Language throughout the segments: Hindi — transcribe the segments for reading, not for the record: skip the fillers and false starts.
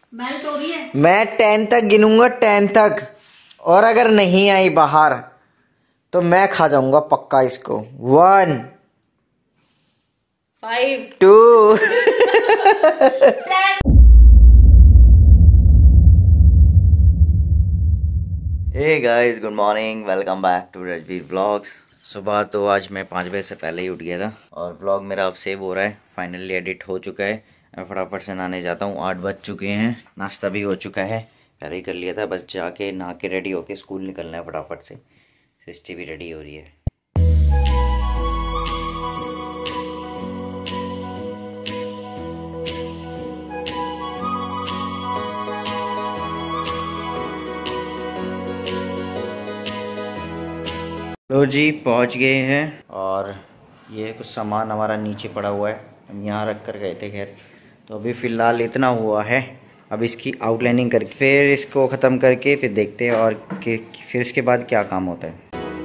मेल्ट हो रही है। मैं 10 तक गिनूंगा, 10 तक, और अगर नहीं आई बाहर तो मैं खा जाऊंगा पक्का इसको। 1 5 2 hey guys, good morning, welcome back to Rajveer vlogs. सुबह तो आज मैं 5 बजे से पहले ही उठ गया था और व्लॉग मेरा अब सेव हो रहा है, फाइनली एडिट हो चुका है। मैं फटाफट से नहाने जाता हूँ, 8 बज चुके हैं, नाश्ता भी हो चुका है, पहले ही कर लिया था, बस जाके नहा के रेडी होके स्कूल निकलना है फटाफट से। सिस्टी भी रेडी हो रही है। लो जी, पहुंच गए हैं और ये कुछ सामान हमारा नीचे पड़ा हुआ है, हम यहाँ रख कर गए थे। खैर, तो अभी फ़िलहाल इतना हुआ है, अब इसकी आउटलाइनिंग करके फिर इसको ख़त्म करके फिर देखते हैं और फिर इसके बाद क्या काम होता है।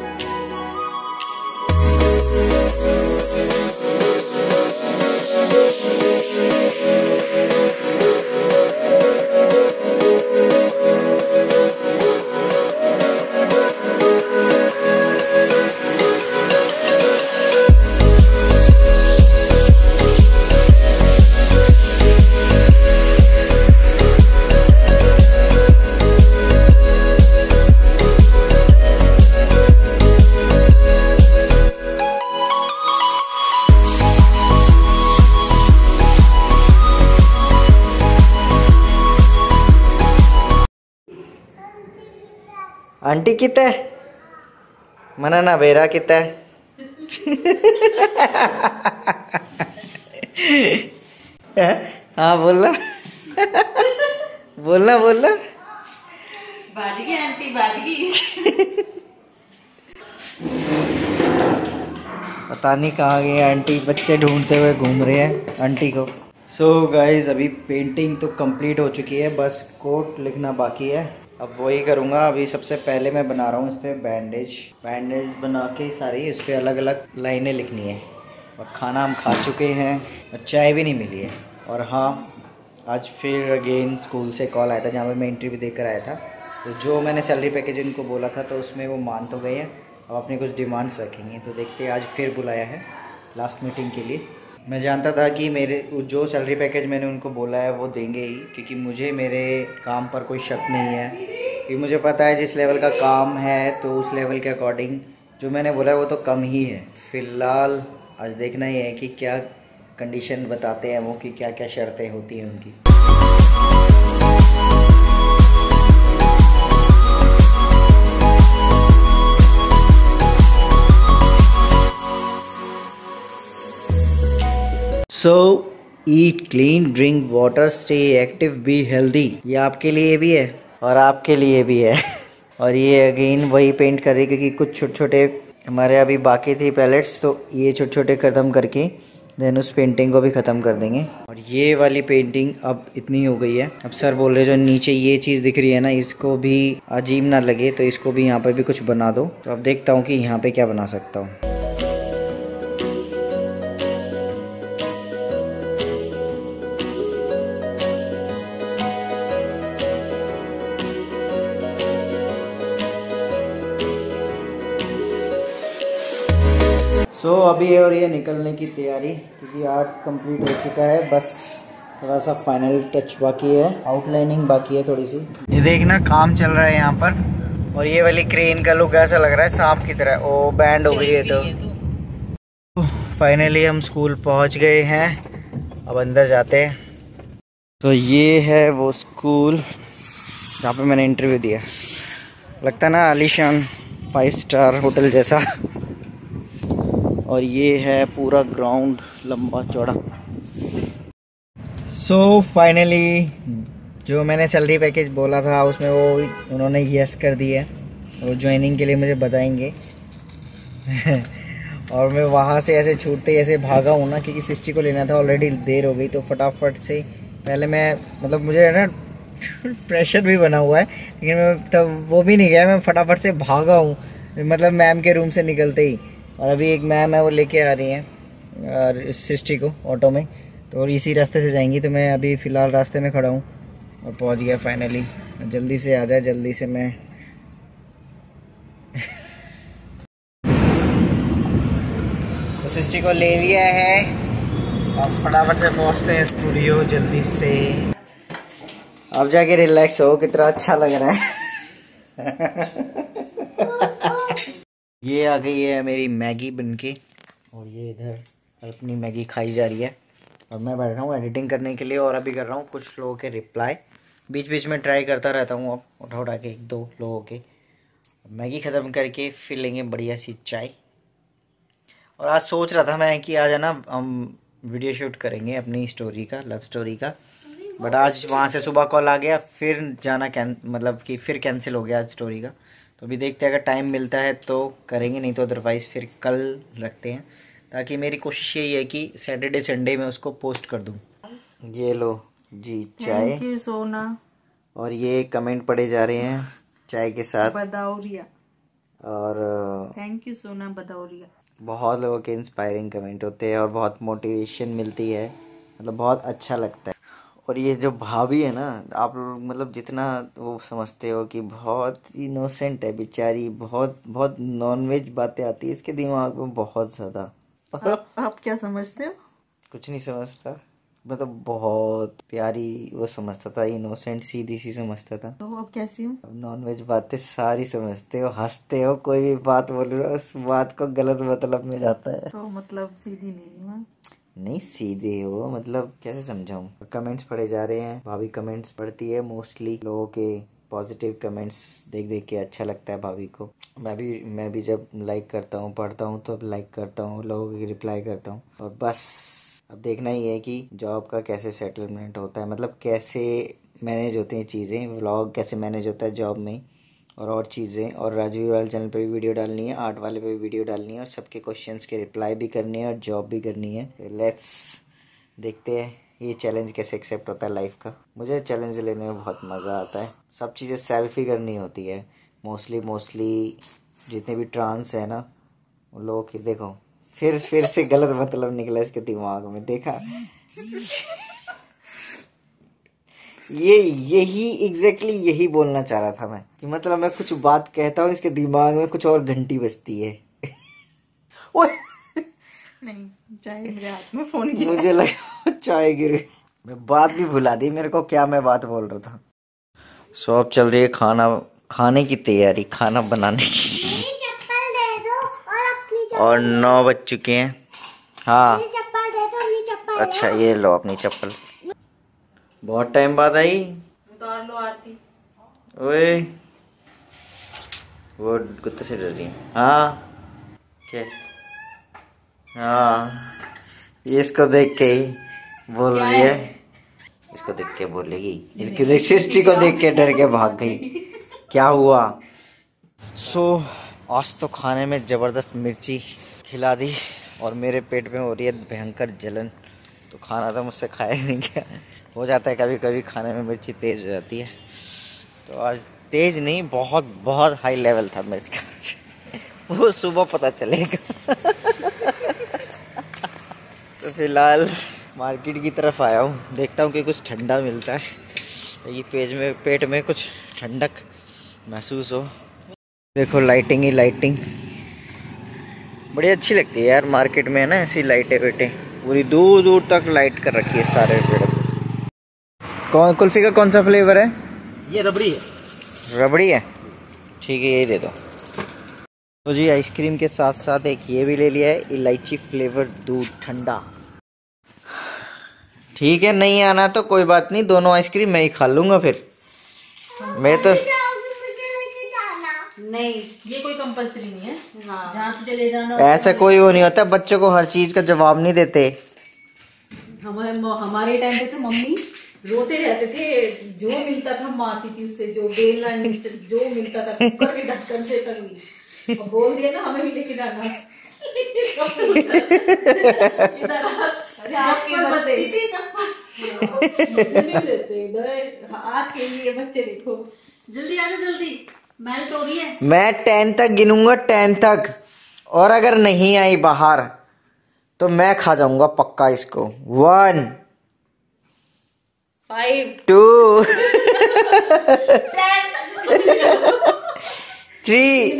आंटी कितना है? मना ना बेरा कितना है? हाँ बोलना बोलना बोलना। बाजगी आंटी, बाजगी। पता नहीं कहाँ गए आंटी, बच्चे ढूंढते हुए घूम रहे हैं आंटी को। सो गाइज, अभी पेंटिंग तो कंप्लीट हो चुकी है, बस कोट लिखना बाकी है, अब वही करूँगा। अभी सबसे पहले मैं बना रहा हूँ इस पर बैंडेज बना के सारी इस पर अलग अलग लाइनें लिखनी है। और खाना हम खा चुके हैं और चाय भी नहीं मिली है। और हाँ, आज फिर अगेन स्कूल से कॉल आया था जहाँ पर मैं इंटरव्यू देकर आया था, तो जो मैंने सैलरी पैकेज इनको बोला था तो उसमें वो मान तो गए हैं, अब अपनी कुछ डिमांड्स रखेंगे। तो देखते हैं, आज फिर बुलाया है लास्ट मीटिंग के लिए। मैं जानता था कि मेरे जो सैलरी पैकेज मैंने उनको बोला है वो देंगे ही, क्योंकि मुझे मेरे काम पर कोई शक नहीं है, क्योंकि मुझे पता है जिस लेवल का काम है तो उस लेवल के अकॉर्डिंग जो मैंने बोला है वो तो कम ही है। फ़िलहाल आज देखना ही है कि क्या कंडीशन बताते हैं वो, कि क्या क्या शर्तें होती हैं उनकी। So eat clean, drink water, stay active, be healthy। ये आपके लिए भी है और आपके लिए भी है। और ये अगेन वही पेंट कर रही, क्योंकि कुछ छोटे छोटे हमारे अभी बाकी थी पैलेट्स, तो ये छोटे छोटे ख़त्म करके देन उस पेंटिंग को भी ख़त्म कर देंगे। और ये वाली पेंटिंग अब इतनी हो गई है, अब सर बोल रहे जो नीचे ये चीज़ दिख रही है ना, इसको भी अजीब ना लगे तो इसको भी यहाँ पर भी कुछ बना दो। तो अब देखता हूँ कि यहाँ पर क्या बना सकता हूँ। सो अभी और ये निकलने की तैयारी, क्योंकि आर्ट कंप्लीट हो चुका है, बस थोड़ा सा फाइनल टच बाकी है, आउटलाइनिंग बाकी है थोड़ी सी। ये देखना काम चल रहा है यहाँ पर, और ये वाली क्रेन का लुक ऐसा लग रहा है सांप की तरह। ओ बैंड हो गई है। तो फाइनली हम स्कूल पहुँच गए हैं, अब अंदर जाते हैं। तो ये है वो स्कूल जहाँ पे मैंने इंटरव्यू दिया, लगता ना आलीशान 5 स्टार होटल जैसा। और ये है पूरा ग्राउंड लंबा चौड़ा। सो फाइनली जो मैंने सैलरी पैकेज बोला था उसमें वो उन्होंने यस कर दिया है, और ज्वाइनिंग के लिए मुझे बताएंगे। और मैं वहाँ से ऐसे छूटते ऐसे भागा हूँ ना, क्योंकि सिस्टी को लेना था, ऑलरेडी देर हो गई, तो फटाफट से पहले मैं, मतलब मुझे है ना प्रेशर भी बना हुआ है, लेकिन मैं तब वो भी नहीं गया, मैं फटाफट से भागा हूँ, मतलब मैम के रूम से निकलते ही। और अभी एक मैम है वो लेके आ रही हैं सिस्टी को ऑटो में, तो इसी रास्ते से जाएंगी। तो मैं अभी फ़िलहाल रास्ते में खड़ा हूँ, और पहुंच गया फाइनली। जल्दी से आ जाए, जल्दी से मैं सृष्टि को ले लिया है और फटाफट से पहुंचते हैं स्टूडियो जल्दी से। अब जाके रिलैक्स हो, कितना अच्छा लग रहा है। ये आ गई है मेरी मैगी बनके और ये इधर अपनी मैगी खाई जा रही है और मैं बैठ रहा हूँ एडिटिंग करने के लिए और अभी कर रहा हूँ कुछ लोगों के रिप्लाई। बीच बीच में ट्राई करता रहता हूँ, अब उठा उठा के 1-2 लोगों के। मैगी ख़त्म करके फिर लेंगे बढ़िया सी चाय। और आज सोच रहा था मैं कि आज है ना हम वीडियो शूट करेंगे अपनी स्टोरी का, लव स्टोरी का, बट आज वहाँ से सुबह कॉल आ गया, फिर जाना मतलब कि फिर कैंसिल हो गया आज स्टोरी का। तो अभी देखते हैं, अगर टाइम मिलता है तो करेंगे, नहीं तो अदरवाइज़ फिर कल रखते हैं, ताकि मेरी कोशिश यही है कि सैटरडे संडे में उसको पोस्ट कर दूँ। ये लो जी चाय। थैंक यू सोना। और ये कमेंट पढ़े जा रहे हैं चाय के साथ। बदौरिया। और थैंक यू सोना बदौरिया। बहुत लोगों के इंस्पायरिंग कमेंट होते हैं और बहुत मोटिवेशन मिलती है, मतलब बहुत अच्छा लगता है। और ये जो भाभी है ना, आप लोग मतलब जितना वो समझते हो कि बहुत इनोसेंट है बेचारी, बहुत बहुत नॉनवेज बातें आती है इसके दिमाग में बहुत ज़्यादा। आप क्या समझते हो? कुछ नहीं समझता, मतलब बहुत प्यारी वो समझता था, इनोसेंट सीधी सी समझता था। तो अब कैसी हूँ? अब नॉनवेज बातें सारी समझते हो, हंसते हो, कोई भी बात बोल रहे हो उस बात को गलत मतलब में जाता है। तो मतलब सीधी नहीं हूँ? नहीं सीधे हो, मतलब कैसे समझाऊं। कमेंट्स पढ़े जा रहे हैं, भाभी कमेंट्स पढ़ती है मोस्टली, लोगों के पॉजिटिव कमेंट्स देख देख के अच्छा लगता है भाभी को। मैं भी जब लाइक करता हूँ, पढ़ता हूँ तो लाइक करता हूँ, लोगों की रिप्लाई करता हूँ। और बस अब देखना ही है कि जॉब का कैसे सेटलमेंट होता है, मतलब कैसे मैनेज होती हैं चीज़ें, व्लॉग कैसे मैनेज होता है जॉब में, और चीज़ें। और राजवीर वाले चैनल पे भी वीडियो डालनी है, आर्ट वाले पे भी वीडियो डालनी है, और सबके क्वेश्चंस के रिप्लाई भी करनी है और जॉब भी करनी है। लेट्स देखते हैं ये चैलेंज कैसे एक्सेप्ट होता है लाइफ का। मुझे चैलेंज लेने में बहुत मज़ा आता है। सब चीज़ें सेल्फ ही करनी होती है मोस्टली जितने भी ट्रांस है ना उन लोगों की। देखो फिर से गलत मतलब निकला इसके दिमाग में, देखा। यही एग्जैक्टली यही बोलना चाह रहा था मैं, कि मतलब मैं कुछ बात कहता हूँ इसके दिमाग में कुछ और घंटी बजती है। नहीं, चाय मेरे हाथ में फोन गिरा। मुझे लगा चाय गिरी, मैं बात भी भुला दी मेरे को, क्या मैं बात बोल रहा था। सो अब चल रही है खाने की तैयारी, खाना बनाने की। चप्पल दे दो और अपनी और 9 बज चुके हैं। हाँ चप्पल दे दो, अपनी चप्पल। अच्छा ये लो अपनी चप्पल, बहुत टाइम बाद आई। उतार लो आरती। ओए वो कुत्ते से डर रही है। हाँ क्या? हाँ ये इसको देख के ही बोल रही है, इसको देख के बोलेगी, इसकी सृष्टि को देख के डर के भाग गई। क्या हुआ? आज तो खाने में ज़बरदस्त मिर्ची खिला दी और मेरे पेट में हो रही है भयंकर जलन, तो खाना तो मुझसे खाया नहीं गया। हो जाता है कभी कभी खाने में मिर्ची तेज़ हो जाती है, तो आज तेज़ नहीं, बहुत बहुत हाई लेवल था मिर्च का। वो सुबह पता चलेगा। तो फिलहाल मार्केट की तरफ आया हूँ, देखता हूँ कि कुछ ठंडा मिलता है, ये पेट में कुछ ठंडक महसूस हो। देखो लाइटिंग ही लाइटिंग, बड़ी अच्छी लगती है यार मार्केट में, है ना ऐसी लाइटें वेटें, पूरी दूर दूर तक लाइट कर रखी है सारे पेड़। कुल्फी का कौन सा फ्लेवर है? ये रबड़ी है। रबड़ी है, ठीक है यही दे दो। तो जी आइसक्रीम के साथ साथ एक ये भी ले लिया है, इलायची फ्लेवर दूध ठंडा। ठीक है, नहीं आना तो कोई बात नहीं, दोनों आइसक्रीम मैं ही खा लूँगा फिर। मैं तो नहीं, ये कोई कंपलसरी नहीं है। हाँ, जहाँ तुझे ले जाना ऐसा कोई वो नहीं होता, बच्चों को हर चीज का जवाब नहीं देते। हमारे टाइम पे तो मम्मी रोते रहते थे, जो मिलता था मारती थी उससे, जो बेलना जो मिलता था कुकर के ढक्कन से तक भी, और बोल दिया ना हमें भी लेके जाना। आज के लिए बच्चे देखो, जल्दी आ जाओ जल्दी, मेल्ट हो रही है। मैं 10 तक गिनूंगा, 10 तक, और अगर नहीं आई बाहर तो मैं खा जाऊंगा पक्का इसको। 1 5 2 10 3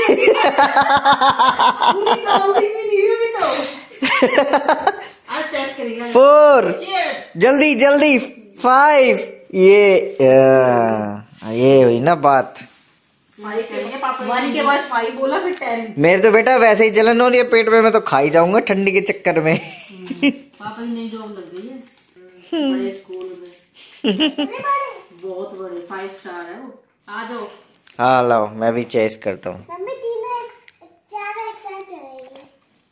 पूरी काउंटिंग में नहीं हुई तो आज चेस करेंगे। 4 चीयर्स। जल्दी जल्दी 5 ये हुई ना बात। 5 करेंगे पापा। 1 के बाद 5 बोला फिर 10। मेरे तो बेटा वैसे ही जलन हो रही है पेट में, मैं तो खा ही जाऊंगा ठंडी के चक्कर में। पापा की नई जॉब लग गई है बड़े स्कूल में, बहुत बड़े 5 स्टार है वो। आ जाओ। हाँ लाओ, मैं भी चेस करता हूँ। मम्मी तीनों चारों एक साथ चलेंगे।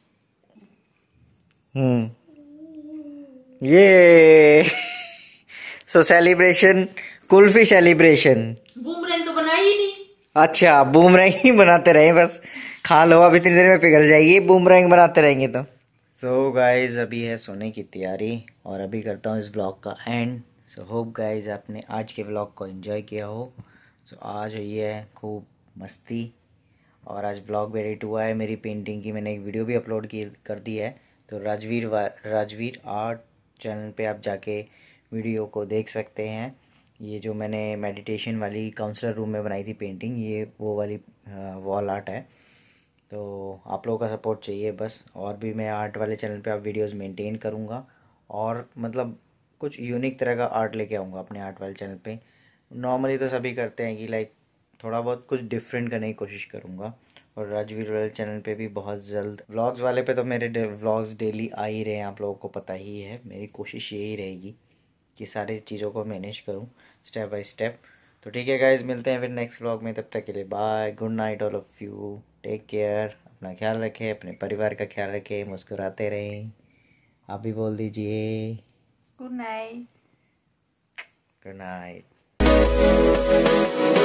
ये so celebration, kulfi celebration. Boomerang तो बनाई ही नहीं। अच्छा बूमरैंग ही बनाते रहे बस, खा लो अब इतनी देर में पिघल जाएगी बूमरैंग बनाते रहेंगे तो। सो गाइज अभी है सोने की तैयारी और अभी करता हूँ इस व्लॉग का एंड। सो होप गाइज आपने आज के व्लॉग को एंजॉय किया हो। सो आज हुई है खूब मस्ती और आज व्लॉग भी एडिट हुआ है। मेरी पेंटिंग की मैंने एक वीडियो भी अपलोड की कर दी है, तो राजवीर आर्ट चैनल पे आप जाके वीडियो को देख सकते हैं। ये जो मैंने मेडिटेशन वाली काउंसलर रूम में बनाई थी पेंटिंग, ये वो वाली वॉल आर्ट है। तो आप लोगों का सपोर्ट चाहिए बस। और भी मैं आर्ट वाले चैनल पे आप वीडियोस मेंटेन करूँगा और मतलब कुछ यूनिक तरह का आर्ट लेके आऊँगा अपने आर्ट वाले चैनल पे। नॉर्मली तो सभी करते हैं कि लाइक थोड़ा बहुत कुछ डिफरेंट करने की कोशिश करूँगा। और राजवीर वाले चैनल पे भी बहुत जल्द व्लॉग्स वाले पे तो मेरे व्लॉग्स डेली आ ही रहे हैं, आप लोगों को पता ही है। मेरी कोशिश यही रहेगी कि सारी चीज़ों को मैनेज करूँ स्टेप बाय स्टेप। तो ठीक है गाइज, मिलते हैं फिर नेक्स्ट व्लॉग में। तब तक के लिए bye, good night all of you, take care, अपना ख्याल रखें, अपने परिवार का ख्याल रखें, मुस्कुराते रहें। आप भी बोल दीजिए गुड नाइट। Good night.